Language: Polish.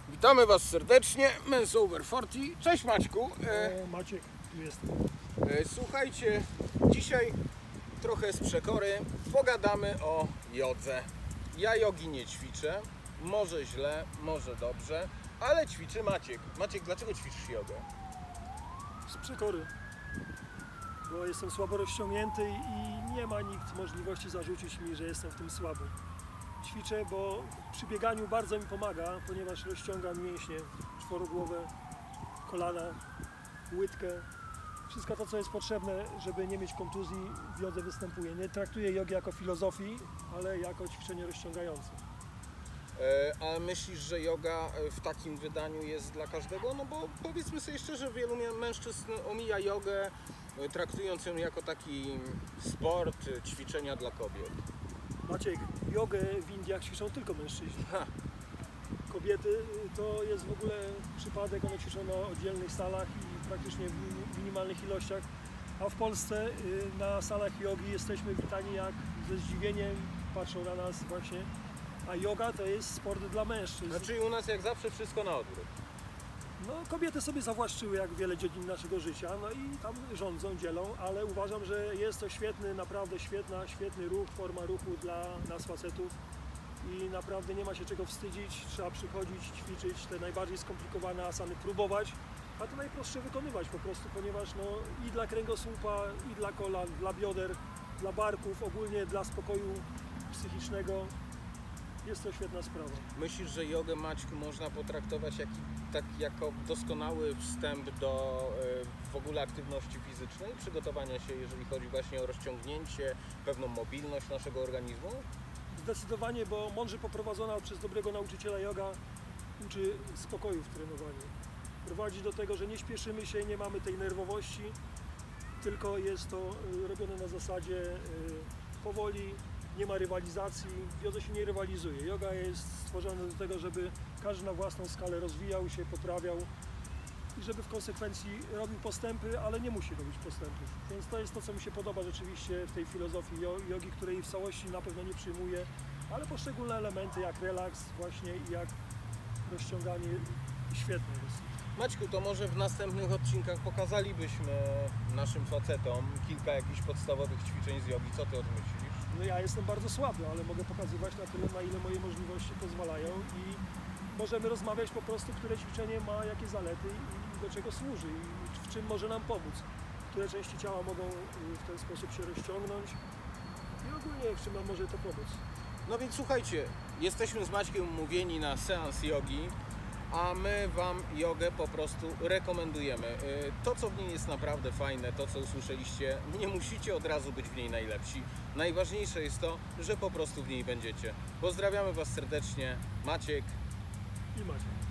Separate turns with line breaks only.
Witamy Was serdecznie, Men's Over 40. Cześć Maćku.
Maciek, tu jestem.
Słuchajcie, dzisiaj trochę z przekory pogadamy o jodze. Ja jogi nie ćwiczę, może źle, może dobrze, ale ćwiczy Maciek. Maciek, dlaczego ćwiczysz jogę?
Z przekory, bo jestem słabo rozciągnięty i nie ma nikt możliwości zarzucić mi, że jestem w tym słaby. Ćwiczę, bo przy bieganiu bardzo mi pomaga, ponieważ rozciągam mięśnie czworogłowe, kolana, łydkę. Wszystko to, co jest potrzebne, żeby nie mieć kontuzji, w jodze występuje. Nie traktuję jogi jako filozofii, ale jako ćwiczenie rozciągające.
A myślisz, że joga w takim wydaniu jest dla każdego? No bo powiedzmy sobie szczerze, wielu mężczyzn omija jogę, traktując ją jako taki sport, ćwiczenia dla kobiet.
Maciek, jogę w Indiach ćwiczą tylko mężczyźni. Kobiety to jest w ogóle przypadek, one ćwiczą na oddzielnych salach i praktycznie w minimalnych ilościach, a w Polsce na salach jogi jesteśmy witani jak ze zdziwieniem, patrzą na nas właśnie, a joga to jest sport dla mężczyzn.
Znaczy u nas jak zawsze wszystko na odwrót.
No, kobiety sobie zawłaszczyły jak wiele dziedzin naszego życia, no i tam rządzą, dzielą, ale uważam, że jest to świetny, naprawdę świetny ruch, forma ruchu dla nas facetów i naprawdę nie ma się czego wstydzić, trzeba przychodzić, ćwiczyć, te najbardziej skomplikowane asany próbować, a to najprostsze wykonywać po prostu, ponieważ no, i dla kręgosłupa, i dla kolan, dla bioder, dla barków, ogólnie dla spokoju psychicznego jest to świetna sprawa.
Myślisz, że jogę, Maćku, można potraktować jako doskonały wstęp do w ogóle aktywności fizycznej, przygotowania się, jeżeli chodzi właśnie o rozciągnięcie, pewną mobilność naszego organizmu?
Zdecydowanie, bo mądrze poprowadzona przez dobrego nauczyciela joga uczy spokoju w trenowaniu. Prowadzi do tego, że nie śpieszymy się, nie mamy tej nerwowości, tylko jest to robione na zasadzie powoli, nie ma rywalizacji, w jodze się nie rywalizuje. Joga jest stworzona do tego, żeby każdy na własną skalę rozwijał się, poprawiał i żeby w konsekwencji robił postępy, ale nie musi robić postępów. Więc to jest to, co mi się podoba rzeczywiście w tej filozofii jogi, której w całości na pewno nie przyjmuję, ale poszczególne elementy jak relaks właśnie i jak rozciąganie świetne jest.
Maćku, to może w następnych odcinkach pokazalibyśmy naszym facetom kilka jakichś podstawowych ćwiczeń z jogi. Co ty o tym myślisz?
No ja jestem bardzo słaby, ale mogę pokazywać na tyle, na ile moje możliwości pozwalają i możemy rozmawiać po prostu, które ćwiczenie ma jakie zalety i do czego służy i w czym może nam pomóc. Które części ciała mogą w ten sposób się rozciągnąć i ogólnie w czym nam może to pomóc.
No więc słuchajcie, jesteśmy z Maćkiem umówieni na seans jogi, a my Wam jogę po prostu rekomendujemy. To, co w niej jest naprawdę fajne, to, co usłyszeliście, nie musicie od razu być w niej najlepsi. Najważniejsze jest to, że po prostu w niej będziecie. Pozdrawiamy Was serdecznie, Maciek
I Maciek.